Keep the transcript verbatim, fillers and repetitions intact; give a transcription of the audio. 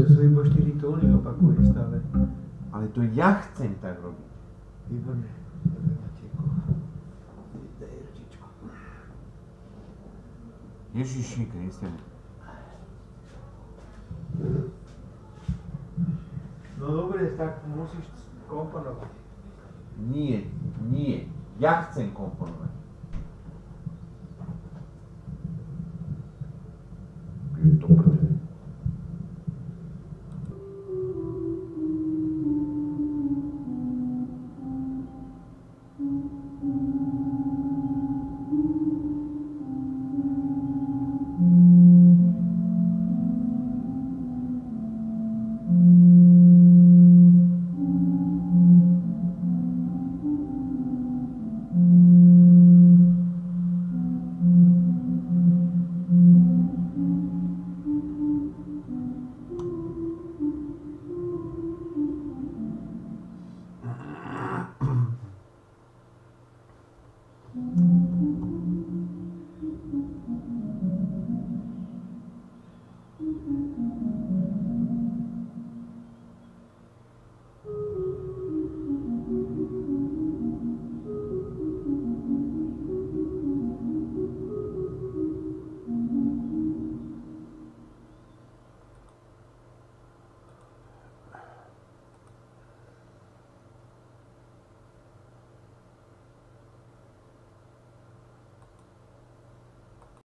to sú iba štyri tóny, opakuje stále. Ale to ja chcem tak robiť. Výborné. Dobre, Matejko. Daj ručičku. Ježiši Kriste. No dobre, tak musíš komponovať. Nie, nie. Ja chcem komponovať.